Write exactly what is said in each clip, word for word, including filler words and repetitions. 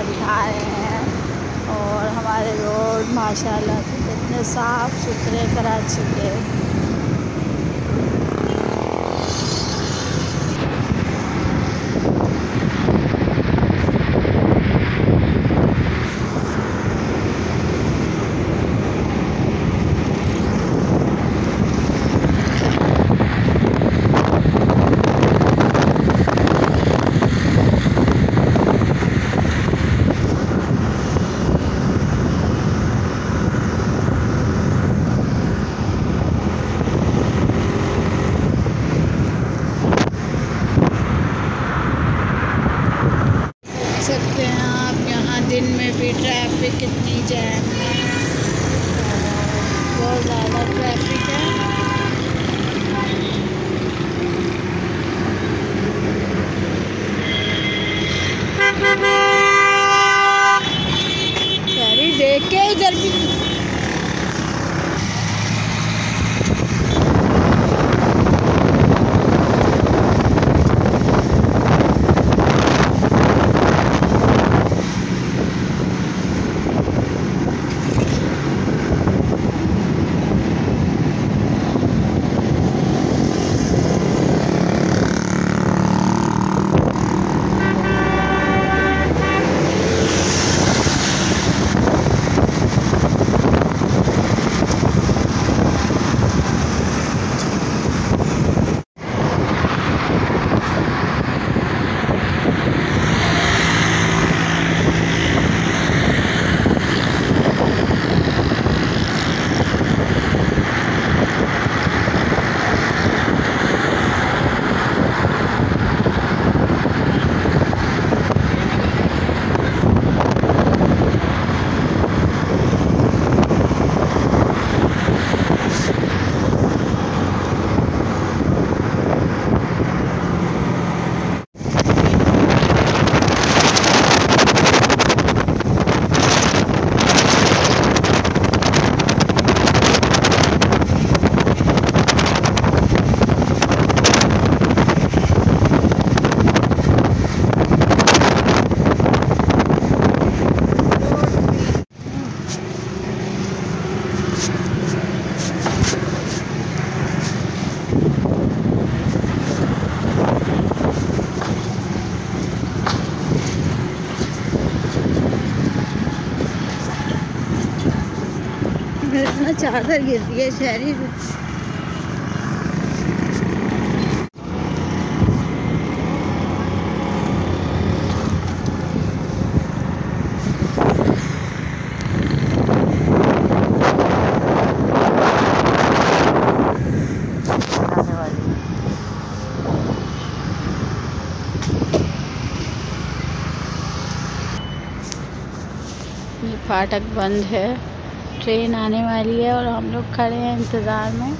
दिखा रहे हैं। और हमारे रोड माशाल्लाह से कितने साफ़ सुथरे कराची के। सकते हैं आप यहाँ दिन में भी ट्रैफिक कितनी जैम है, बहुत ज़्यादा ट्रैफिक है। सारी देख के इधर भी इतना चादर गिर रही है शहरी। ये फाटक बंद है, ट्रेन आने वाली है और हम लोग खड़े हैं इंतज़ार में।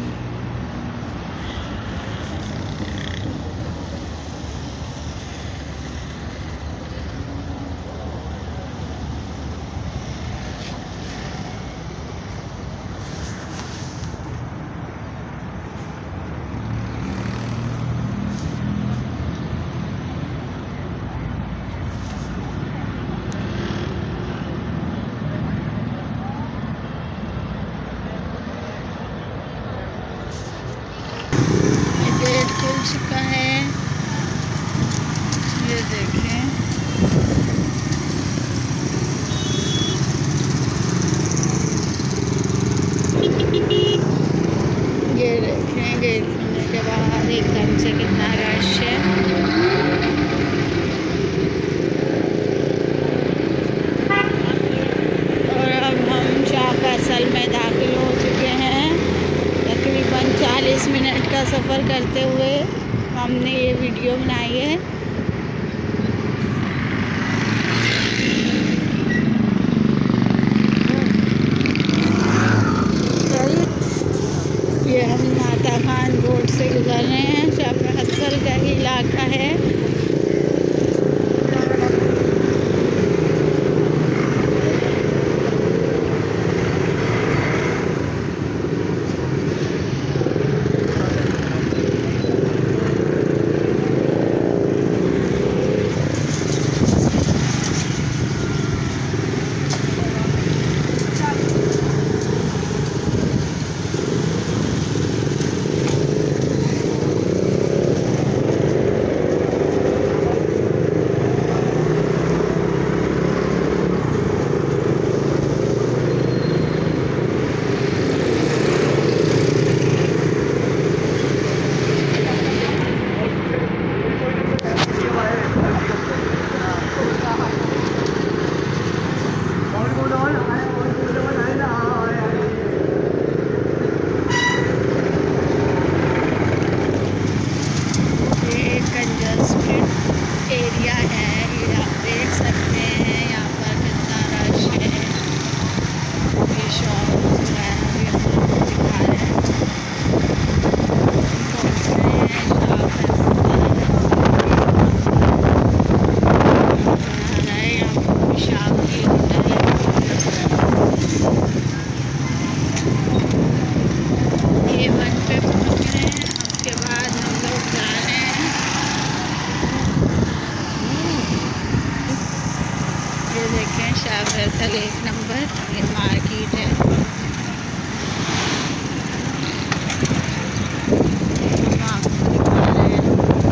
खुल चुका है, ये देखें। ये देखें गेट खुलने के बाद एकदम से कितना रश है। और अब हम शाह फैसल में दाखिल हो चुके हैं। तकरीबन चालीस मिनट का सफ़र करते हुए हमने ये वीडियो बनाई है। ये हम नाता खान रोड से गुजर रहे हैं। शाह फैसल का ही इलाका है। फैसल एक नंबर ये मार्केट है। हम आपको दिखा रहे हैं।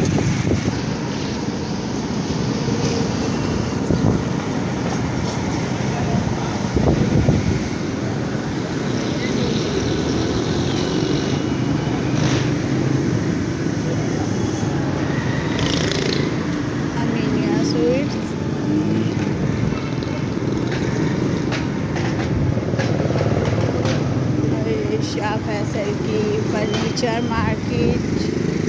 अमीनिया स्वीट्स, शाह फैसल की फर्नीचर मार्केट।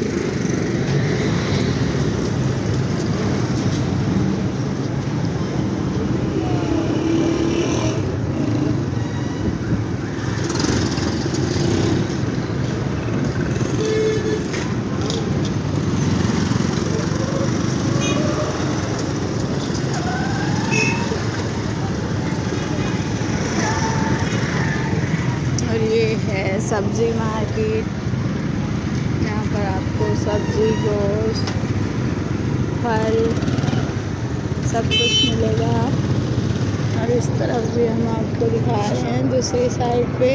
और ये है सब्जी मार्केट, यहाँ पर आपको सब्जी, गोश्त, फल सब कुछ मिलेगा। और इस तरफ भी हम आपको दिखा रहे हैं दूसरी साइड पे।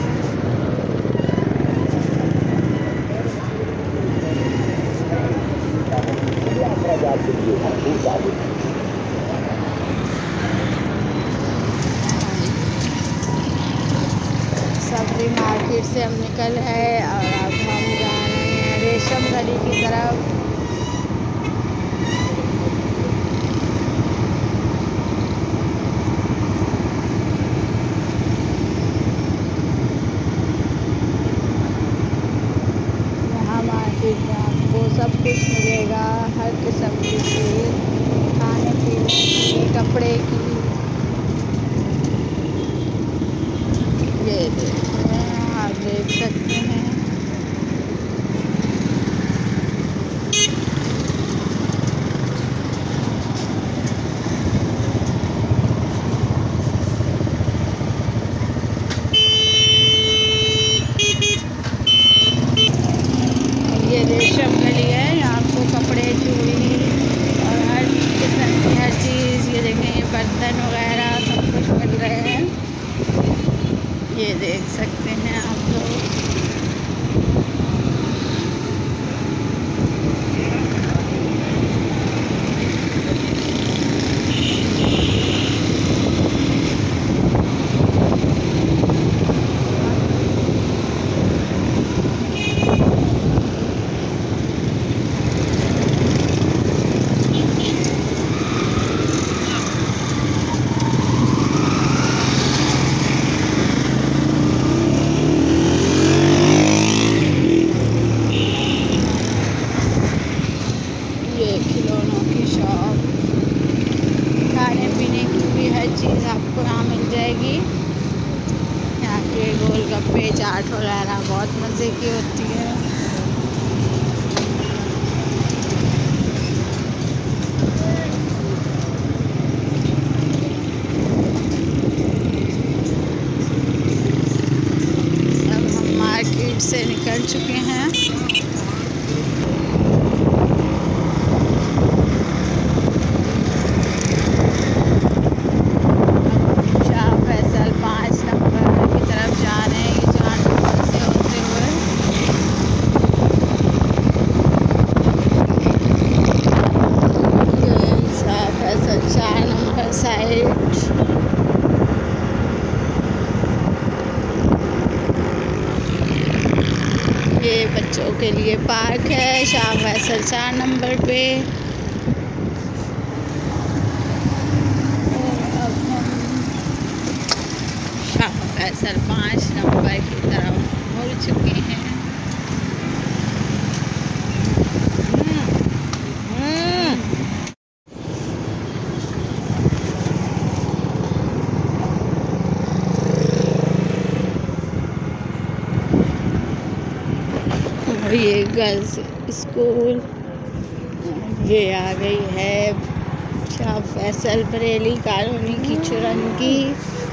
सब्जी मार्केट से हम निकल है और अब हम जा रहे हैं रेशम गली की तरफ। वहाँ मार्केट में आपको सब कुछ मिलेगा, हर किस्म की चीज़, खाने पीने की, कपड़े की। ये आप देख सकते हैं। ये रेशम गली है, यहाँ आपको कपड़े, चूड़ी और हर किस्म की हर चीज़, ये देखें ये बर्तन वगैरह सब कुछ मिल रहे हैं। ये देख सकते हैं आप लोग। ये खिलौनों की शॉप, खाने पीने की भी हर चीज़ आपको यहाँ मिल जाएगी। यहाँ के गोलगप्पे, चाट वगैरह बहुत मज़े की होती है। अब हम मार्केट से निकल चुके हैं। ये बच्चों के लिए पार्क है शाह फैसल चार नंबर पे। और अब हम शाह फैसल पाँच नंबर की तरफ मुड़ चुके हैं। और ये गर्ल्स स्कूल, ये आ गई है शाह फैसल बरेली कॉलोनी की चुरंगी।